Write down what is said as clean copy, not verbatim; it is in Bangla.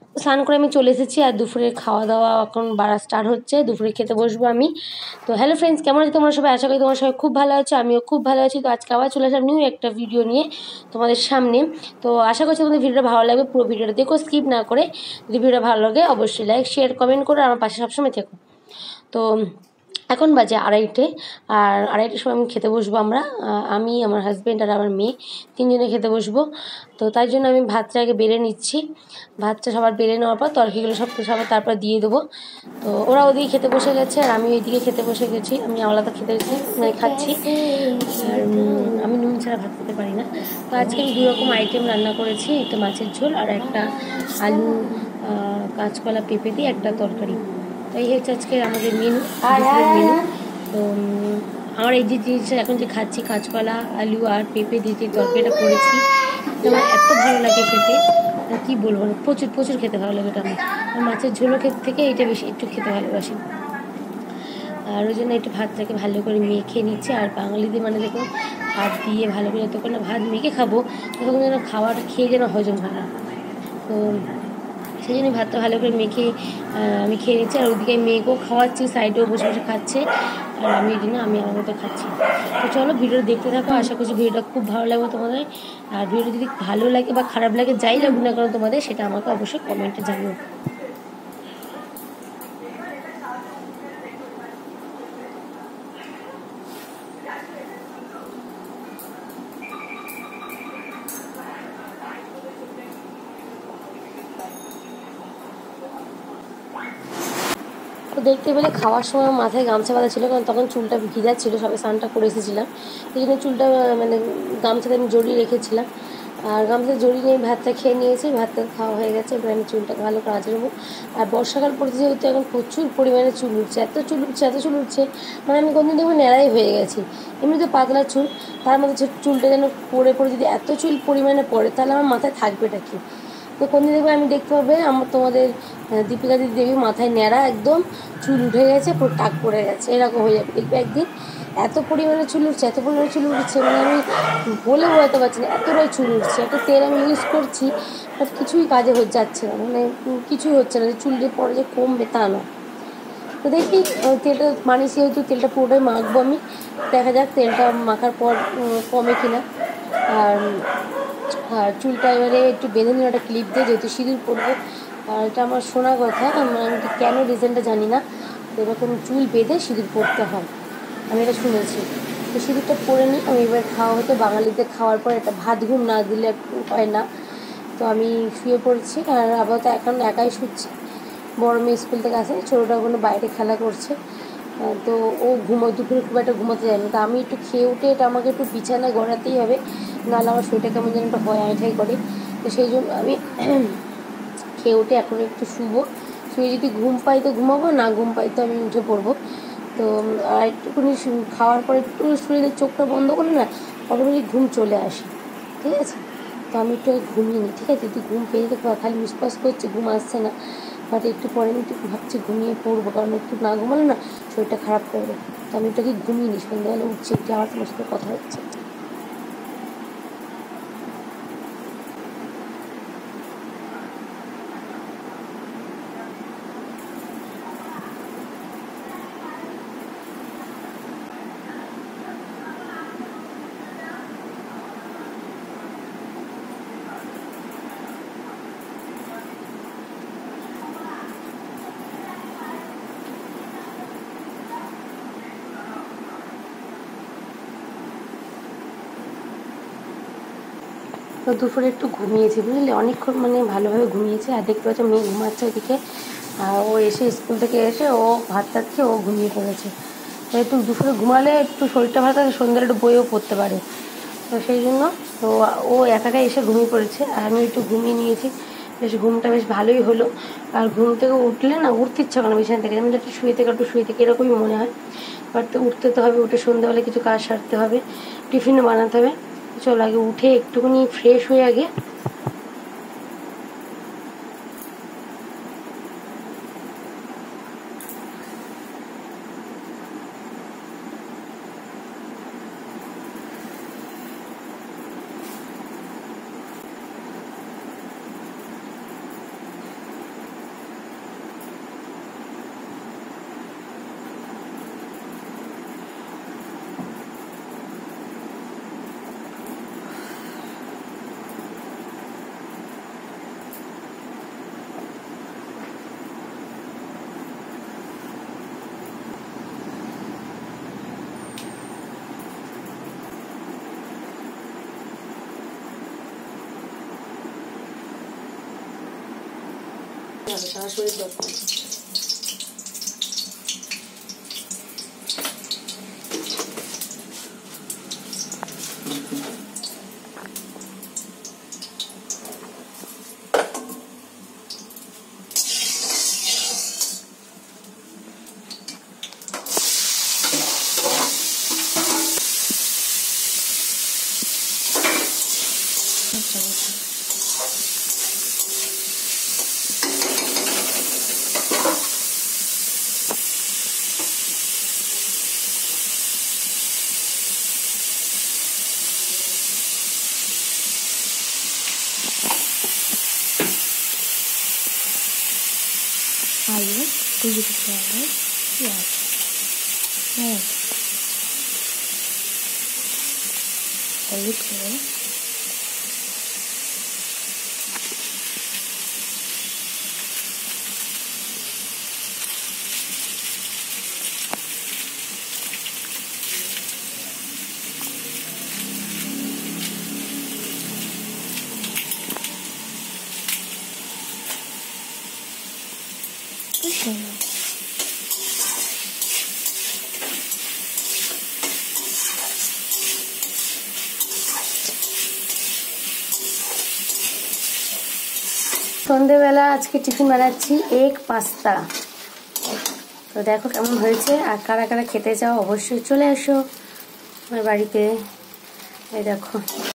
স্নান করে আমি চলে এসেছি আর দুপুরে খাওয়া দাওয়া এখন বাড়া স্টার্ট হচ্ছে, দুপুরে খেতে বসবো আমি। তো হ্যালো ফ্রেন্ডস, কেমন আছে তোমরা সবাই? আশা করি তোমার সবাই খুব ভালো আছো, আমিও খুব ভালো আছি। তো আজকে আবার চলে আসলাম নিউ একটা ভিডিও নিয়ে তোমাদের সামনে। তো আশা করছি তোমাদের ভিডিওটা ভালো লাগবে, পুরো ভিডিওটা দেখো স্কিপ না করে। যদি ভিডিওটা ভালো লাগে অবশ্যই লাইক শেয়ার কমেন্ট করে আমার পাশে সবসময় থেকো। তো এখন বাজে 2:30, আর 2:30টার সময় আমি খেতে বসবো। আমি আমার হাজব্যান্ড আর আমার মেয়ে তিনজনে খেতে বসবো। তো তাই জন্য আমি ভাতটা আগে বেড়ে নিচ্ছি। ভাতটা সবার বেড়ে নেওয়ার পর তরকারিগুলো সবার তারপর দিয়ে দেবো। তো ওরা ওদিকে খেতে বসে গেছে আর আমি ওইদিকে খেতে বসে গেছি। আমি আলাদা খাচ্ছি। আর আমি নুন ছাড়া ভাত খেতে পারি না। তো আজকে আমি 2 রকম আইটেম রান্না করেছি, একটা মাছের ঝোল আর একটা আলু কাঁচকলা পেঁপে দিয়ে একটা তরকারি। তো এই হচ্ছে আজকে আমাদের মেনু। তো আমার এই যে জিনিসটা এখন যে খাচ্ছি, কাঁচকলা আলু আর পেঁপে দিয়ে যে তরকারিটা করেছি, এটা আমার এত ভালো লাগে খেতে, কি বলবো না, প্রচুর প্রচুর খেতে ভালো লাগে এটা আমার। মাছের ঝোলও খেতে থেকে এটা বেশি একটু খেতে ভালোবাসি। আর ওই জন্য একটু ভাতটাকে ভালো করে মেখে নিচ্ছে। আর বাঙালিদের মানে দেখো, ভাত দিয়ে ভালো করে যতক্ষণ না ভাত মেখে খাবো ততক্ষণ যেন খাওয়াটা খেয়ে যেন হজম হয় না। তো সেই জন্য ভাতটা ভালো করে মেখে আমি খেয়ে নিচ্ছি। আর ওদিকে মেয়েকেও খাওয়াচ্ছি, সাইডেও বসে বসে খাচ্ছে। আর আমি এই জন্য আমি আমার মতো খাচ্ছি। তো চলো ভিডিওটা দেখতে থাকো, আশা করছি ভিডিওটা খুব ভালো লাগবে তোমাদের। আর ভিডিওটা যদি ভালো লাগে বা খারাপ লাগে, যাই লাগুক না কেন তোমাদের, সেটা আমাকে অবশ্যই কমেন্টে জানিও। তো দেখতে পেলে খাওয়ার সময় মাথায় গামছা বাঁধা ছিল, কারণ তখন চুলটা ভিজা ছিল, সবে স্নানটা করে এসেছিলাম। এই জন্য চুলটা মানে গামছাতে আমি জড়িয়ে রেখেছিলাম। আর গামছাতে জড়িয়ে নিয়ে ভাতটা খেয়ে নিয়েছি, ভাতটা খাওয়া হয়ে গেছে। এবার আমি চুলটাকে ভালো করে আঁচড়াবো। আর বর্ষাকাল পড়তে যেহেতু এখন প্রচুর পরিমাণে চুল উঠছে, এত চুল উঠছে, মানে আমি কোনদিন দেখবো ন্যাড়াই হয়ে গেছি। এমনিতে পাতলা চুল, তার মধ্যে চুলটা যেন পড়ে যদি এত চুল পরিমাণে পড়ে, তাহলে আমার মাথায় থাকবেটা কি? তো কোনদিন দেখবে আমি দেখতে পাবে তোমাদের দীপিকা দিদি দেখবি মাথায় ন্যাড়া, একদম চুল উঠে গেছে, পুরো টাক পড়ে গেছে, এরকম হয়ে যাবে দেখবে একদিন। এত পরিমাণে চুল উঠছে, মানে আমি বলে বোঝাতে পারছি না, এতটাই চুল উঠছে। একটা তেল আমি ইউজ করছি, বাট কিছুই কাজে যাচ্ছে না, মানে কিছুই হচ্ছে না, যে চুলটা পরে যে কমবে তা না। তো দেখি তেলটা মানিস, যেহেতু তেলটা পুরোটাই মাখবো আমি, দেখা যাক তেলটা মাখার পর কমে কিনা। আর আর চুলটা এবারে একটু বেঁধে নিই একটা ক্লিপ দিয়ে, যেহেতু সিঁদুর পরবো। আর এটা আমার শোনা কথা, আমি কেন রিজনটা জানি না, এরকম চুল বেঁধে সিঁদুর পরতে হয়, আমি এটা শুনেছি। তো সিঁদুরটা পরে নিই আমি। এবার খাওয়া হতো, বাঙালিদের খাওয়ার পর একটা ভাত ঘুম না দিলে হয় না। তো আমি শুয়ে পড়ছি, আর আপাতত এখন একাই শুচ্ছি। বড় মেয়ে স্কুল থেকে আসে, ছোটোটা ওখানে বাইরে খেলা করছে। তো ও দুপুরে খুব একটা ঘুমাতে যায় না। তো আমি একটু খেয়ে উঠে এটা আমাকে একটু বিছানায় গড়াতেই হবে, নাহলে আমার শরীরটা কেমন যেন একটা হয়, আইঠাই করে। তো সেই জন্য আমি খেয়ে উঠে এখন একটু শুয়ে যদি ঘুম পাই তো ঘুমাবো, না ঘুম পাই তো আমি উঠে পড়বো। তো আর একটুখানি খাওয়ার পর একটু শরীরের চোখটা বন্ধ করে না, অটোমেটিক ঘুম চলে আসে, ঠিক আছে? তো আমি একটু ঘুমিয়ে নিই, ঠিক আছে? যদি ঘুম পেয়ে যেতে খালি উসপাস করছে, ঘুম আসছে না, বাট একটু পরে আমি একটু ভাবছি ঘুমিয়ে পড়বো, কারণ একটু না ঘুমালে না শরীরটা খারাপ করবে। তো আমি একটু ঘুমিয়ে নিই, সন্ধ্যাবেলা উঠছি একটু, আমার তোমার সাথে কথা হচ্ছে। তো দুপুরে একটু ঘুমিয়েছি, বুঝলি, অনেকক্ষণ মানে ভালোভাবে ঘুমিয়েছে। আর দেখতে পাচ্ছ মেয়ে ঘুমাচ্ছে ওদিকে, আর ও এসে স্কুল থেকে এসে ও ভাত টাত খেয়ে ও ঘুমিয়ে পড়েছে। তো একটু দুপুরে ঘুমালে একটু শরীরটা ভালো থাকে, সন্ধ্যায় একটু বইও পড়তে পারে। তো সেই জন্য তো ও একাই এসে ঘুমিয়ে পড়েছে, আর আমি একটু ঘুমিয়ে নিয়েছি। ঘুমটা বেশ ভালোই হলো। আর ঘুম থেকে উঠলে না উঠতে ইচ্ছা করে না বিছানা থেকে, যেমন একটু শুয়ে থেকে এরকমই মনে হয়। বাট তো উঠতে তো হবে, উঠে সন্ধ্যাবেলা কিছু কাজ সারতে হবে, টিফিনও বানাতে হবে। চলো আগে উঠে একটুখানি ফ্রেশ হয়ে আগে। খেতে হবে, সারা শরীর দরকার। আলু কুচি করতে হবে, পেঁয়াজ, হলুদ করে কষিয়ে নেব। সন্ধেবেলা আজকে টিফিন বানাচ্ছি এগ পাস্তা। তো দেখো কেমন হয়েছে, আর কারা কারা খেতে চাও অবশ্যই চলে এসো আমার বাড়িতে। এই দেখো।